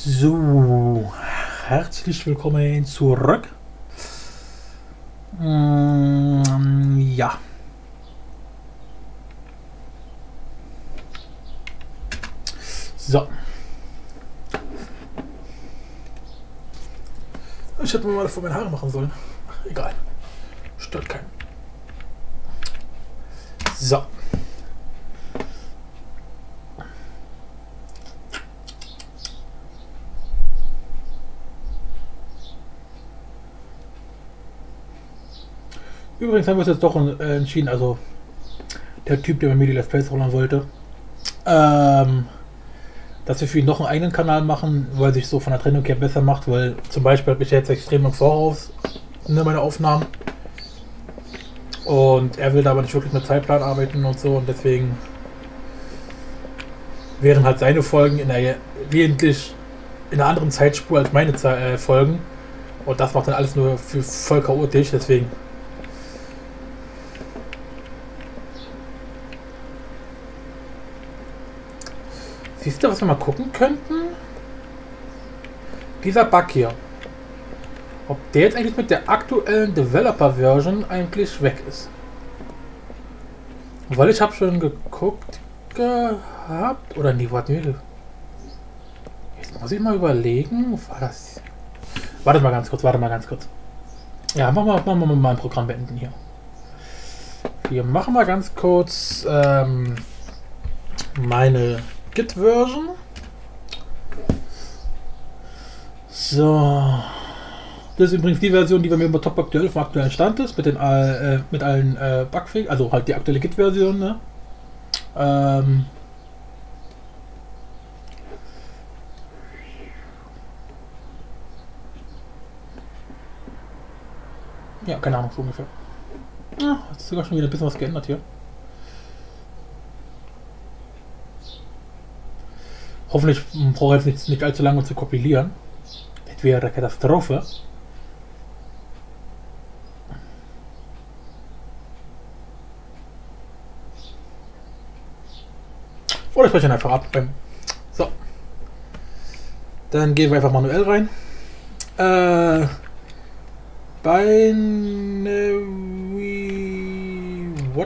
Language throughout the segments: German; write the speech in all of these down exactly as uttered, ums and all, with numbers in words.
So, herzlich willkommen zurück. Mm, ja. So. Ich hätte mir mal vor meine Haare machen sollen. Ach, egal. Stört keinen. So. Übrigens haben wir uns jetzt doch äh, entschieden, also der Typ, der bei mir die Let's Plays rollen wollte, ähm, dass wir für ihn noch einen eigenen Kanal machen, weil sich so von der Trennung her besser macht, weil zum Beispiel habe ich jetzt extrem im Voraus ne, meine Aufnahmen und er will da aber nicht wirklich mit Zeitplan arbeiten und so und deswegen wären halt seine Folgen in der wesentlich in einer anderen Zeitspur als meine Ze äh, Folgen und das macht dann alles nur für voll chaotisch, deswegen. Siehst du, was wir mal gucken könnten? Dieser Bug hier. Ob der jetzt eigentlich mit der aktuellen Developer-Version eigentlich weg ist. Weil ich habe schon geguckt gehabt. Oder nee, warte mal. Jetzt muss ich mal überlegen. War das. Warte mal ganz kurz, warte mal ganz kurz. Ja, machen wir, machen wir mal ein Programm beenden hier. Wir machen mal ganz kurz ähm, meine Git-Version. So. Das ist übrigens die Version, die bei mir über Top aktuell vom aktuellen Stand ist, mit den äh, mit allen äh, Bugfix, also halt die aktuelle Git-Version. Ne? Ähm ja, keine Ahnung, so ungefähr. Ja, hat sich sogar schon wieder ein bisschen was geändert hier. Hoffentlich brauche ich jetzt nicht, nicht allzu lange um zu kompilieren. Das wäre eine Katastrophe. Oder ich spreche ihn einfach ab. So. Dann gehen wir einfach manuell rein. Äh, Binary. What?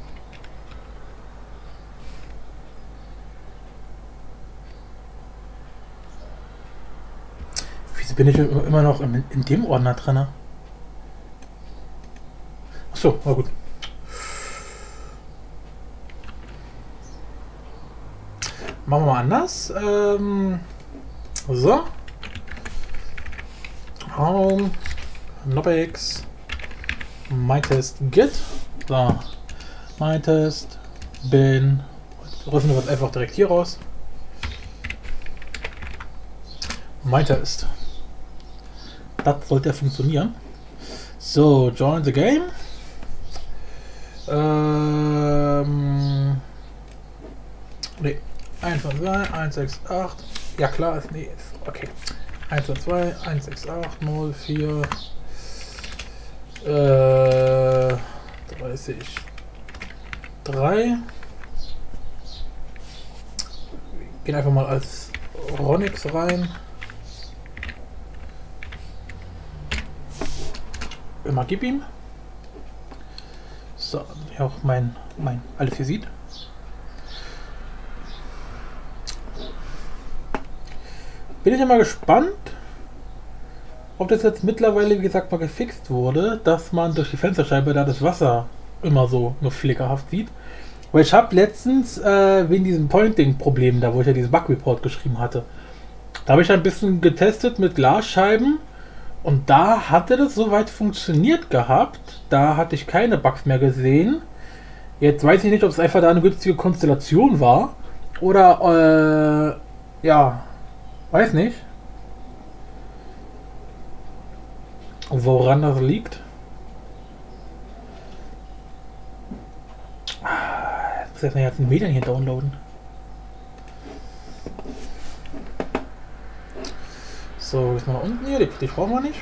Wieso bin ich immer noch in, in dem Ordner drin? Achso, na gut. Machen wir mal anders. Ähm, so. Home. Nopix. MyTest Git. So. MyTest. Bin. Rufen wir das einfach direkt hier raus. MyTest. Das sollte ja funktionieren. So, join the game. Ähm. Nee. eins zwei zwei eins sechs acht. Ja klar, ist nee. Okay. eins zwei zwei eins sechs acht null vier äh, dreißig drei. Gehen einfach mal als Ronix rein. Immer gib ihm. So, hier auch mein, mein alles hier sieht. Bin ich ja mal gespannt, ob das jetzt mittlerweile, wie gesagt, mal gefixt wurde, dass man durch die Fensterscheibe da das Wasser immer so nur flickerhaft sieht. Weil ich habe letztens äh, wegen diesem Pointing-Problem, da wo ich ja diesen Bug-Report geschrieben hatte, da habe ich ein bisschen getestet mit Glasscheiben und da hatte das soweit funktioniert gehabt. Da hatte ich keine Bugs mehr gesehen. Jetzt weiß ich nicht, ob es einfach da eine günstige Konstellation war oder äh, ja. Weiß nicht, woran das liegt. Jetzt muss ich erstmal jetzt ein Medien hier downloaden. So, jetzt mal nach unten hier, die, die brauchen wir nicht.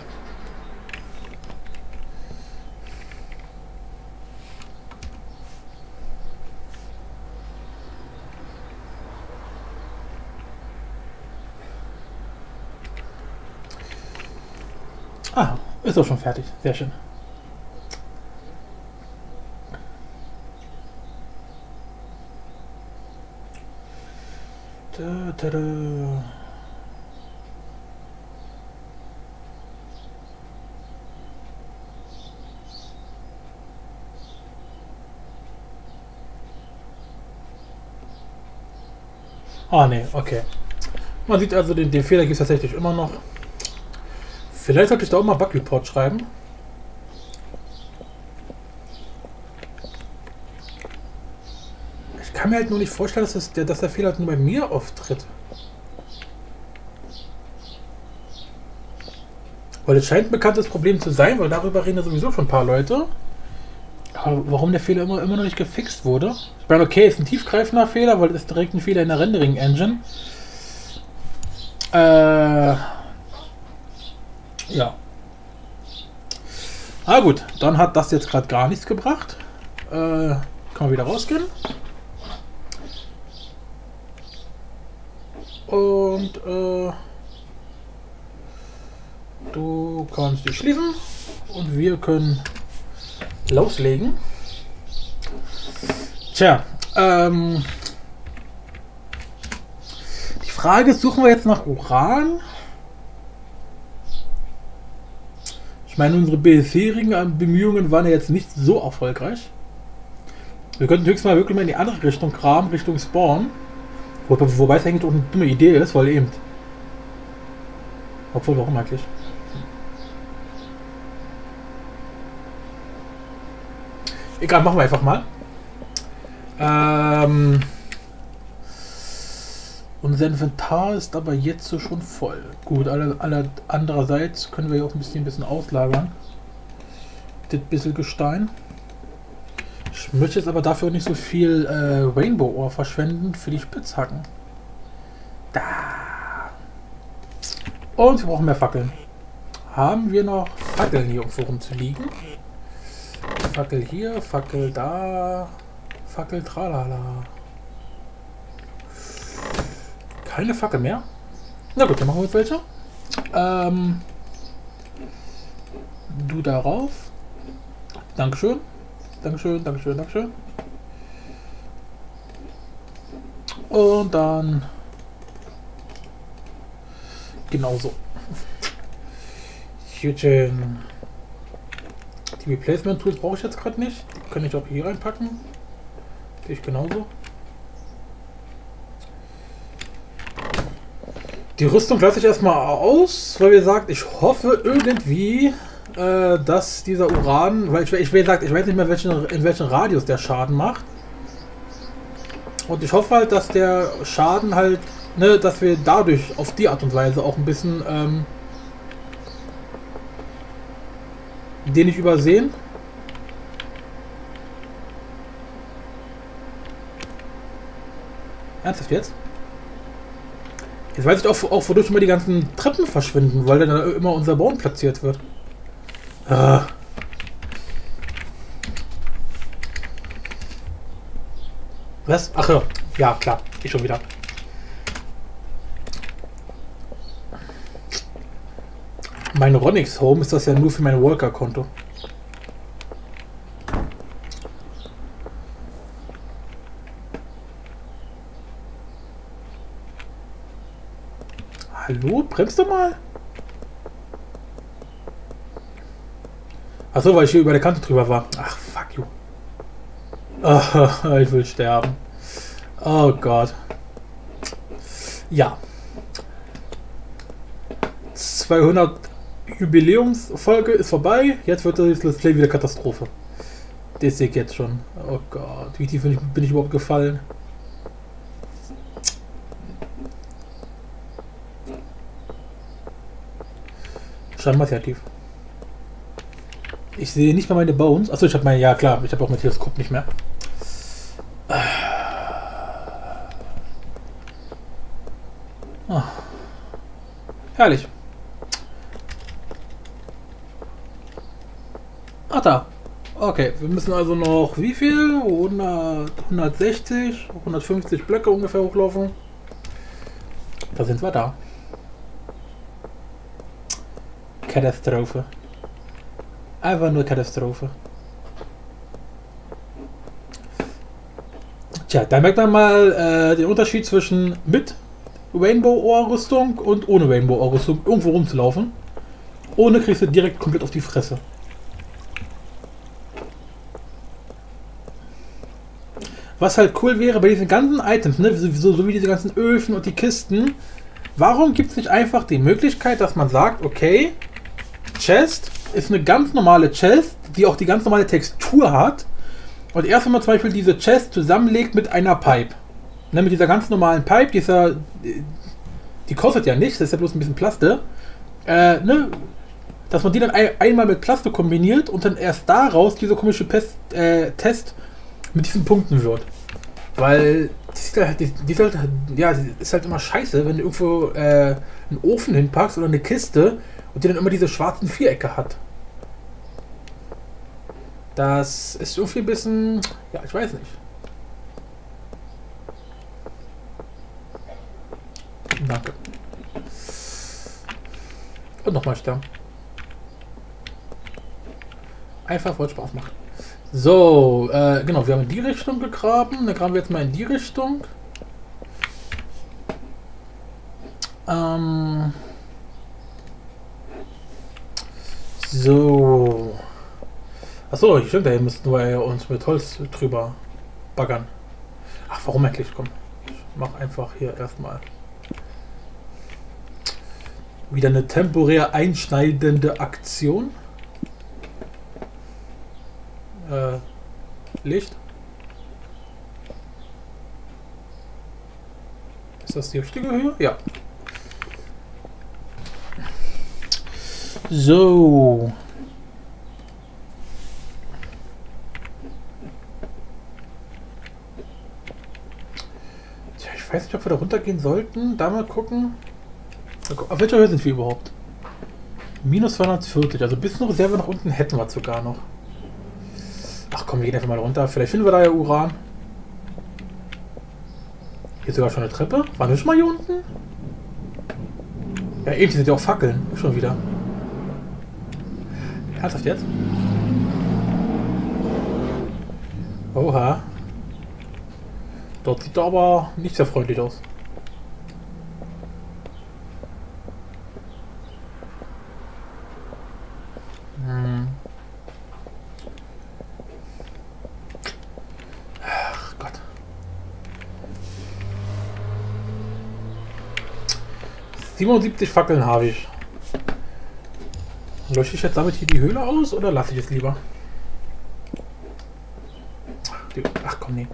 Ah, ist auch schon fertig. Sehr schön. Da, da, da. Ah, ne, okay. Man sieht also, den, den Fehler gibt es tatsächlich immer noch. Vielleicht sollte ich da auch mal Bug Report schreiben. Ich kann mir halt nur nicht vorstellen, dass, das, der, dass der Fehler nur bei mir auftritt. Weil es scheint ein bekanntes Problem zu sein, weil darüber reden ja sowieso schon ein paar Leute. Aber warum der Fehler immer, immer noch nicht gefixt wurde? Ich meine, okay, ist ein tiefgreifender Fehler, weil es ist direkt ein Fehler in der Rendering-Engine. Äh... Ja. Ah gut, dann hat das jetzt gerade gar nichts gebracht. Äh, kann man wieder rausgehen. Und äh, du kannst dich schließen und wir können loslegen. Tja, ähm, die Frage ist, suchen wir jetzt nach Uran? Ich meine, unsere bisherigen Bemühungen waren ja jetzt nicht so erfolgreich. Wir könnten höchstens mal wirklich mal in die andere Richtung kramen, Richtung Spawn. Wo, wobei es eigentlich auch eine dumme Idee ist, weil eben. Obwohl, warum eigentlich? Egal, machen wir einfach mal. Ähm, unser Inventar ist aber jetzt so schon voll. Gut, alle, alle, andererseits können wir ja auch ein bisschen, ein bisschen auslagern. Das bisschen Gestein. Ich möchte jetzt aber dafür nicht so viel äh, Rainbow Ore verschwenden für die Spitzhacken. Da. Und wir brauchen mehr Fackeln. Haben wir noch Fackeln hier irgendwo rumzuliegen? Fackel hier, Fackel da, Fackel tralala. Keine Fackel mehr? Na gut, dann machen wir jetzt welche. Ähm, du darauf. Dankeschön. Dankeschön, Dankeschön, Dankeschön. Und dann genauso. Schön. Die Replacement Tools brauche ich jetzt gerade nicht. Die kann ich auch hier reinpacken. Ich genauso. Die Rüstung lasse ich erstmal aus, weil wie gesagt, ich hoffe irgendwie, äh, dass dieser Uran, weil ich, ich, wie gesagt, ich weiß nicht mehr welchen, in welchem Radius der Schaden macht. Und ich hoffe halt, dass der Schaden halt, ne, dass wir dadurch auf die Art und Weise auch ein bisschen ähm, den nicht übersehen. Ernsthaft jetzt? Jetzt weiß ich auch, auch wodurch immer die ganzen Treppen verschwinden, weil dann immer unser Baum platziert wird. Ah. Was? Ach ja, ja klar, ich schon wieder. Mein Ronix Home ist das ja nur für mein Worker-Konto. Hallo? Bremst du mal? Achso, weil ich hier über der Kante drüber war. Ach, fuck you. Oh, ich will sterben. Oh Gott. Ja. zweihundert Jubiläumsfolge ist vorbei. Jetzt wird das Let's Play wieder Katastrophe. Das sehe ich jetzt schon. Oh Gott. Wie tief bin ich, bin ich überhaupt gefallen? Scheinbar sehr tief. Ich sehe nicht mal meine Bones. Achso, ich habe meine. Ja, klar. Ich habe auch mein Teleskop nicht mehr. Oh. Herrlich. Ah, da. Okay, wir müssen also noch wie viel? hundert, hundertsechzig, hundertfünfzig Blöcke ungefähr hochlaufen. Da sind wir da. Katastrophe. Einfach nur Katastrophe. Tja, da merkt man mal äh, den Unterschied zwischen mit Rainbow-Ohrrüstung und ohne Rainbow-Ohrrüstung irgendwo rumzulaufen. Ohne kriegst du direkt komplett auf die Fresse. Was halt cool wäre bei diesen ganzen Items, ne, so, so wie diese ganzen Öfen und die Kisten, warum gibt es nicht einfach die Möglichkeit, dass man sagt, okay, Chest ist eine ganz normale Chest, die auch die ganz normale Textur hat. Und erst wenn man zum Beispiel diese Chest zusammenlegt mit einer Pipe, ne, mit dieser ganz normalen Pipe, die, ist ja, die kostet ja nichts, das ist ja bloß ein bisschen Plaste, äh, ne, dass man die dann ein, einmal mit Plaste kombiniert und dann erst daraus diese komische Pest, äh, Test mit diesen Punkten wird. Weil die ist halt, die, die ist halt, ja, die ist halt immer scheiße, wenn du irgendwo äh, einen Ofen hinpackst oder eine Kiste und die dann immer diese schwarzen Vierecke hat. Das ist irgendwie ein bisschen, ja, ich weiß nicht. Danke. Und nochmal sterben. Einfach, weil es Spaß macht. So, äh, genau, wir haben in die Richtung gegraben. Dann graben wir jetzt mal in die Richtung. Ähm. So. Achso, stimmt, da müssten wir uns mit Holz drüber baggern. Ach, warum eigentlich? Komm, ich mach einfach hier erstmal wieder eine temporär einschneidende Aktion. Äh, Licht. Ist das die richtige Höhe? Ja. So. Tja, ich weiß nicht, ob wir da runtergehen sollten. Da mal gucken. Auf welcher Höhe sind wir überhaupt? Minus zweihundertvierzig. Also bis eine Reserve nach unten hätten wir sogar noch. Ach komm, wir gehen einfach mal runter. Vielleicht finden wir da ja Uran. Hier ist sogar schon eine Treppe. Waren wir schon mal hier unten? Ja, eben sind ja auch Fackeln. Schon wieder. Ernsthaft jetzt? Oha. Dort sieht er aber nicht sehr freundlich aus. Hm. Ach Gott. siebenundsiebzig Fackeln habe ich. Lösche ich jetzt damit hier die Höhle aus oder lasse ich es lieber? Ach, die, ach komm, nee.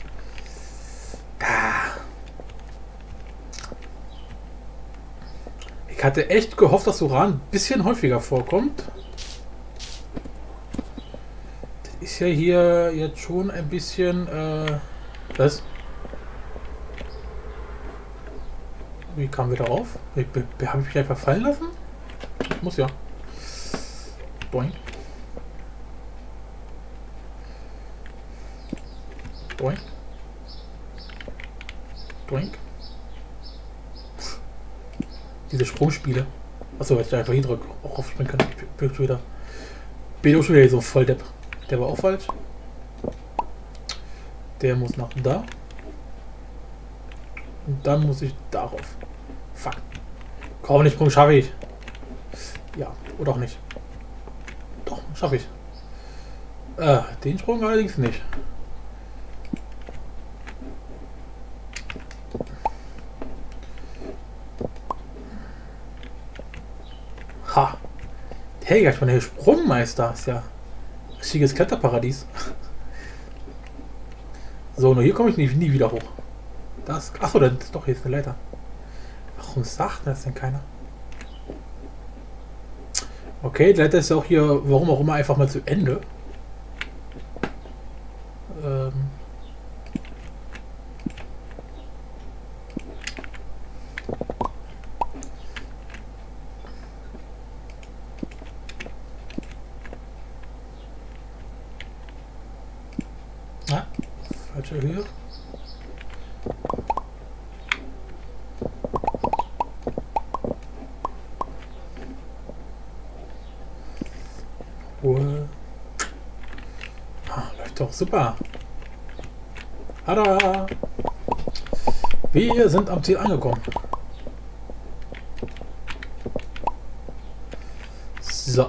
Ich hatte echt gehofft, dass Uran ein bisschen häufiger vorkommt. Das ist ja hier jetzt schon ein bisschen... Äh, was? Wie kamen wir da auf? Habe ich mich einfach fallen lassen? Muss ja. Boing. Boing. Boing. Diese Sprungspiele. Achso, jetzt einfach hier drücken. Auch auf springen kann. Ich bin schon wieder. Bin auch schon wieder so voll Depp. Der war auch falsch. Der muss nach da. Und dann muss ich darauf. Fuck. Kaum nicht Sprung schaffe ich. Ja, oder auch nicht. Doch, schaffe ich. Äh, den Sprung allerdings nicht. Ha! Hey, ich bin der Sprungmeister. Ist ja ein richtiges Kletterparadies. So, nur hier komme ich nie, nie wieder hoch. Das. Achso, das ist doch hier ist eine Leiter. Warum sagt das denn keiner? Okay, die Leiter ist ja auch hier, warum auch immer, einfach mal zu Ende. Ähm. Ah, falsche Höhe. Doch, super. Tada! Wir sind am Ziel angekommen. So.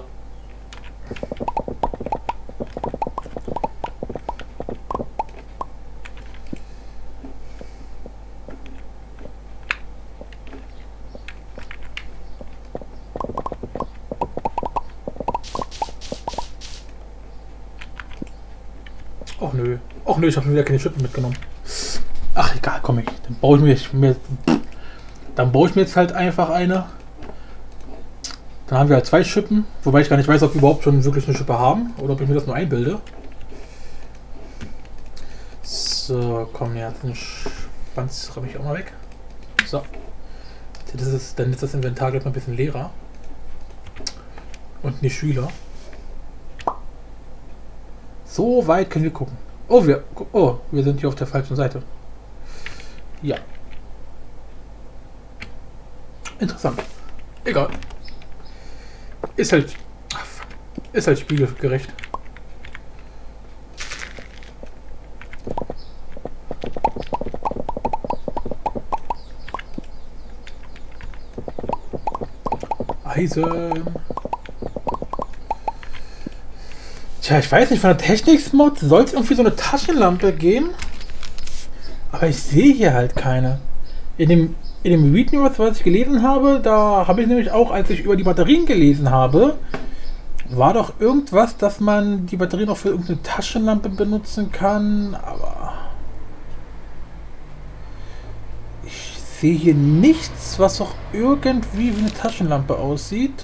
Och nö. Och nö, ich habe schon wieder keine Schippen mitgenommen. Ach egal, komm ich. Dann baue ich mir, mir dann baue ich mir jetzt halt einfach eine. Dann haben wir halt zwei Schippen, wobei ich gar nicht weiß, ob wir überhaupt schon wirklich eine Schippe haben oder ob ich mir das nur einbilde. So, komm jetzt, den Schwanz räume ich auch mal weg. So. Das ist, dann ist das Inventar gleich mal ein bisschen leerer. Und die Schüler. So weit können wir gucken. Oh, wir, oh, wir sind hier auf der falschen Seite. Ja. Interessant. Egal. Ist halt. Ach, ist halt spiegelgerecht. Eisen. Tja, ich weiß nicht, von der Technics-Mod soll es irgendwie so eine Taschenlampe geben. Aber ich sehe hier halt keine. In dem, in dem Read News, was ich gelesen habe, da habe ich nämlich auch, als ich über die Batterien gelesen habe, war doch irgendwas, dass man die Batterien auch für irgendeine Taschenlampe benutzen kann. Aber ich sehe hier nichts, was auch irgendwie wie eine Taschenlampe aussieht.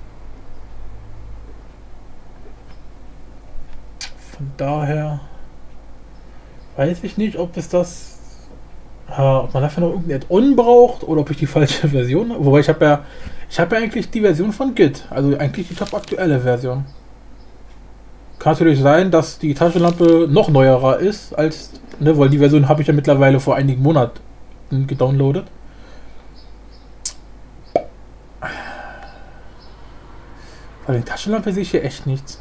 Von daher weiß ich nicht, ob es das, äh, ob man dafür noch irgendein Add-on braucht oder ob ich die falsche Version, wobei ich habe ja, ich habe ja eigentlich die Version von Git, also eigentlich die top aktuelle Version. Kann natürlich sein, dass die Taschenlampe noch neuerer ist als, ne, weil die Version habe ich ja mittlerweile vor einigen Monaten gedownloadet. Bei der Taschenlampe sehe ich hier echt nichts.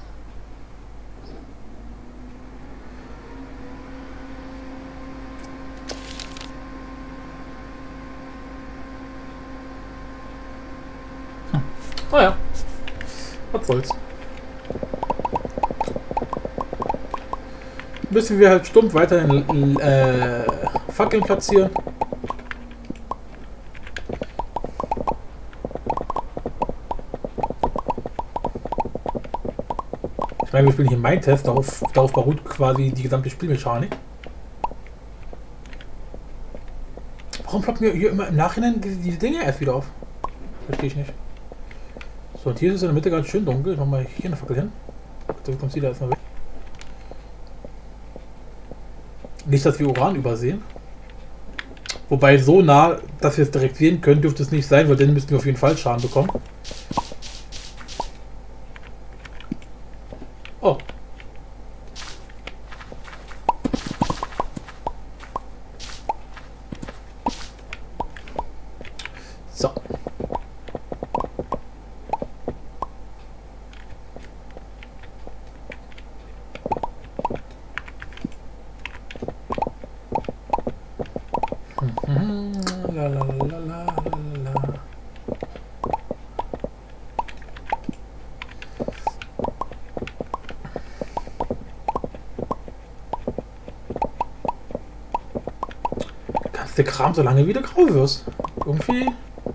Naja, was soll's. Müssen wir halt stumpf weiterhin äh, Fackeln platzieren. Ich meine, wir spielen hier mein Test, darauf, darauf beruht quasi die gesamte Spielmechanik. Warum ploppen wir hier immer im Nachhinein diese, diese Dinge erst wieder auf? Verstehe ich nicht. So, und hier ist es in der Mitte ganz schön dunkel. Ich mach mal hier eine Fackel hin. So kommt sie da erstmal weg. Nicht, dass wir Uran übersehen. Wobei so nah, dass wir es direkt sehen können, dürfte es nicht sein, weil dann müssten wir auf jeden Fall Schaden bekommen. Oh. So. La, la, la, la, la. Kannst der Kram so lange wieder grau wirst. Irgendwie.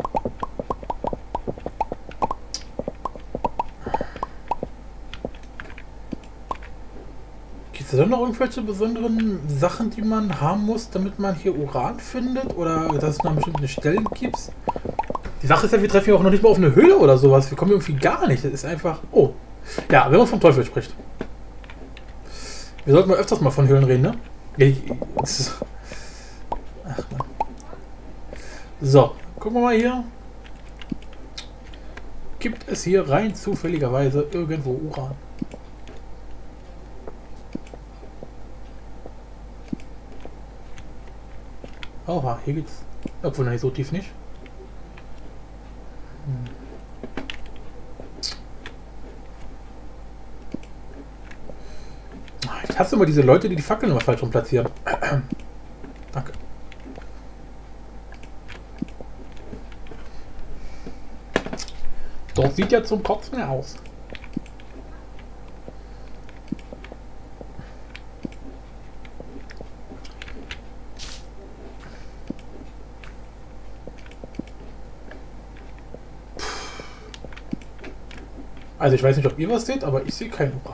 Gibt es da noch irgendwelche besonderen Sachen, die man haben muss, damit man hier Uran findet? Oder dass es noch bestimmte Stellen gibt? Die Sache ist ja, wir treffen hier auch noch nicht mal auf eine Höhle oder sowas. Wir kommen irgendwie gar nicht. Das ist einfach... Oh. Ja, wenn man vom Teufel spricht. Wir sollten mal öfters mal von Höhlen reden, ne? Ich, das, ach Mann. So, gucken wir mal hier. Gibt es hier rein zufälligerweise irgendwo Uran? Oha, hier geht's. Obwohl, nein, so tief nicht. Hm. hasse immer diese Leute, die die Fackeln immer falsch rum platzieren. Danke. Doch sieht ja zum Kotzen mehr aus. Also ich weiß nicht, ob ihr was seht, aber ich sehe keinen Uran.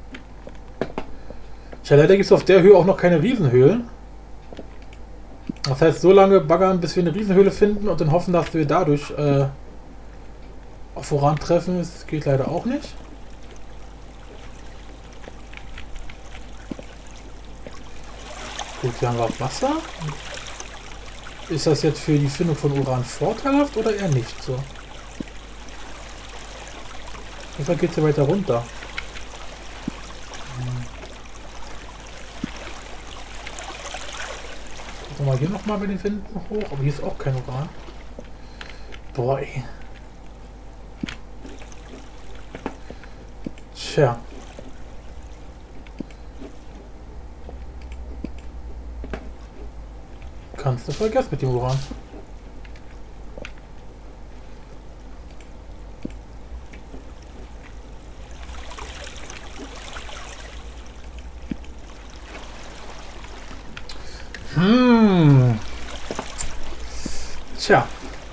Tja, leider gibt es auf der Höhe auch noch keine Riesenhöhlen. Das heißt, so lange baggern, bis wir eine Riesenhöhle finden und dann hoffen, dass wir dadurch äh, auf Uran treffen. Das geht leider auch nicht. Gut, hier haben wir Wasser. Ist das jetzt für die Findung von Uran vorteilhaft oder eher nicht so? Deshalb geht es hier weiter runter. Gucken wir mal hier nochmal bei den Finden hoch. Aber hier ist auch kein Uran. Boah, ey. Tja. Kannst du vergessen mit dem Uran. Hm. Tja.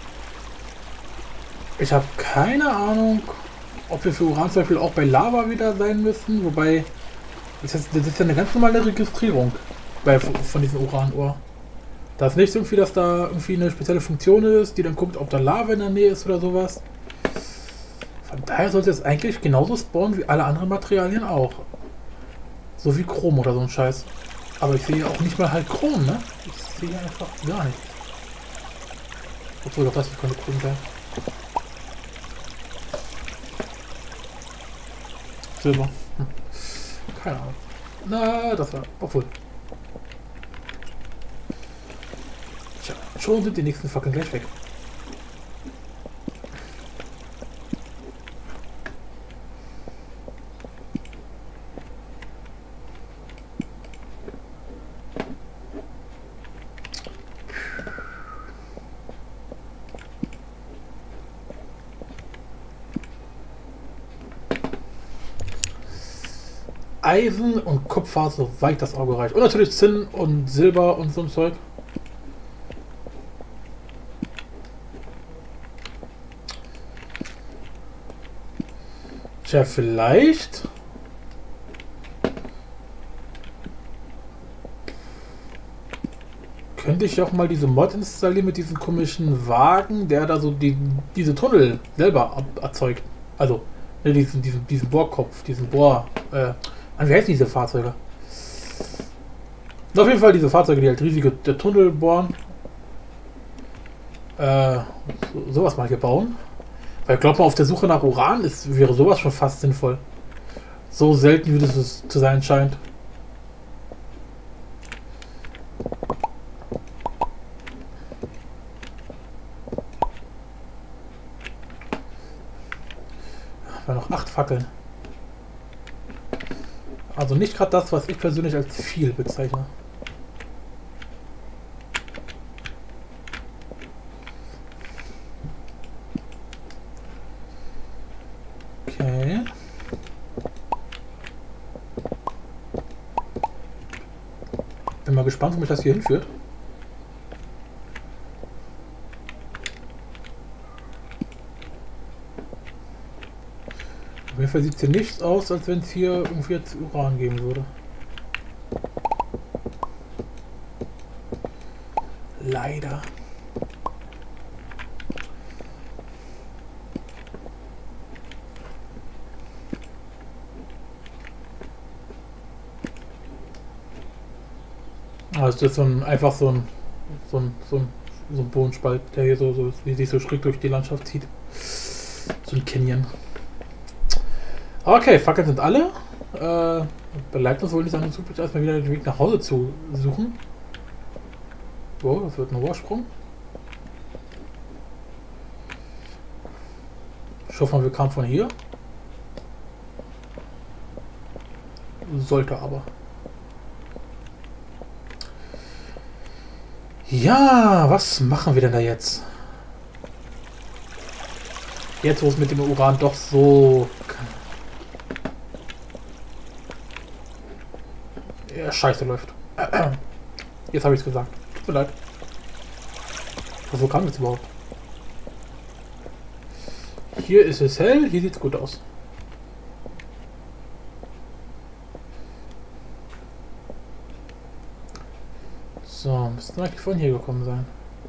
Ich habe keine Ahnung, ob wir für Uran zum Beispiel auch bei Lava wieder sein müssen. Wobei, das ist, das ist ja eine ganz normale Registrierung bei, von diesem Uranohr. Da ist nicht irgendwie, dass da irgendwie eine spezielle Funktion ist, die dann guckt, ob da Lava in der Nähe ist oder sowas. Von daher sollte es eigentlich genauso spawnen wie alle anderen Materialien auch. So wie Chrom oder so ein Scheiß. Aber ich sehe auch nicht mal halt Chrom, ne? Ich sehe einfach gar nichts. Obwohl, doch das ist keine Chrom sein. Silber. Hm. Keine Ahnung. Na, das war. Obwohl. Tja, schon sind die nächsten Fackeln gleich weg. Eisen und Kupfer, soweit das Auge reicht. Und natürlich Zinn und Silber und so ein Zeug. Tja, vielleicht... könnte ich auch mal diese Mod installieren mit diesem komischen Wagen, der da so die, diese Tunnel selber erzeugt. Also, ne, diesen, diesen, diesen Bohrkopf, diesen Bohr... Äh, wie heißen diese Fahrzeuge? Und auf jeden Fall diese Fahrzeuge, die halt riesige der Tunnel bohren. Äh, so, sowas mal hier bauen. Weil ich glaube mal, auf der Suche nach Uran ist, wäre sowas schon fast sinnvoll. So selten, wie das zu sein scheint. Wir haben noch acht Fackeln. Also nicht gerade das, was ich persönlich als viel bezeichne. Okay. Bin mal gespannt, wo mich das hier hinführt. Auf jeden Fall sieht es hier nicht aus, als wenn es hier irgendwie jetzt Uran geben würde. Leider. Also das ist so ein, einfach so ein, so ein, so ein, so ein Bodenspalt, der hier so, so wie sich so schräg durch die Landschaft zieht. So ein Canyon. Okay, Fackeln sind alle. Äh, bleibt uns wohl nicht anderes übrig, erstmal wieder den Weg nach Hause zu suchen. Oh, das wird ein Rohrsprung. Ich hoffe mal, wir kamen von hier. Sollte aber. Ja, was machen wir denn da jetzt? Jetzt, wo es mit dem Uran doch so... Ja, scheiße läuft. Jetzt habe ich es gesagt. Tut mir leid. Wo kam das überhaupt? Hier ist es hell, hier sieht es gut aus. So, müssten wir eigentlich von hier gekommen sein.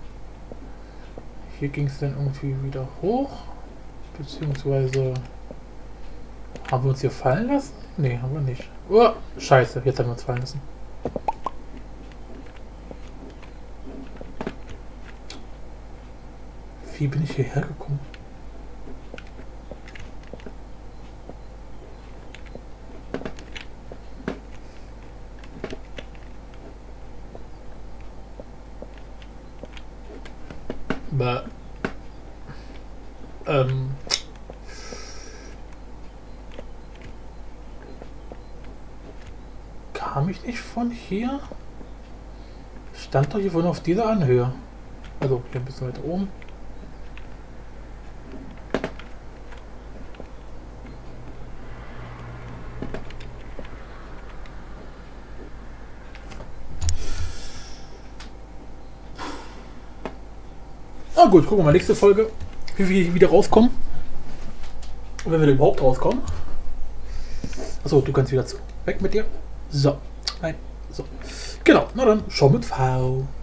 Hier ging es dann irgendwie wieder hoch. Beziehungsweise... Haben wir uns hier fallen lassen? Ne, haben wir nicht. Oh, scheiße, jetzt haben wir uns fallen lassen. Wie bin ich hierher gekommen? Bäh. Ähm. Kam ich nicht von hier? Ich stand doch hier vorne auf dieser Anhöhe. Also hier ein bisschen weiter oben. Ah gut, gucken wir mal nächste Folge, wie wir wieder rauskommen. Und wenn wir überhaupt rauskommen. Achso, du kannst wieder zu. Weg mit dir. So. Nein. So. Genau. Na dann, schau mit V.